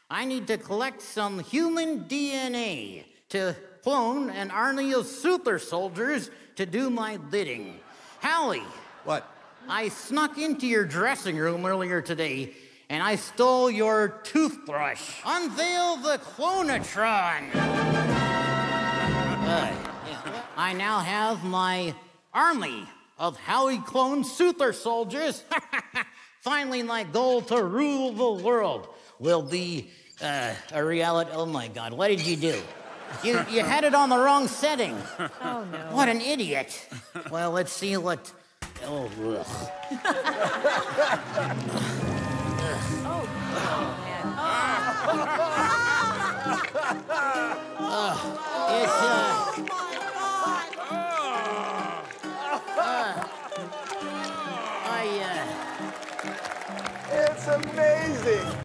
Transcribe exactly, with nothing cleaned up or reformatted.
I need to collect some human D N A to clone an army of super soldiers to do my bidding. Howie. What? I snuck into your dressing room earlier today, and I stole your toothbrush. Unveil the Clonatron. uh, I now have my army of Howie clone super soldiers. Finally, my goal to rule the world will be uh, a reality. Oh my God, what did you do? You, you had it on the wrong setting. Oh no. What an idiot. Well, let's see what. Oh, ugh. Oh.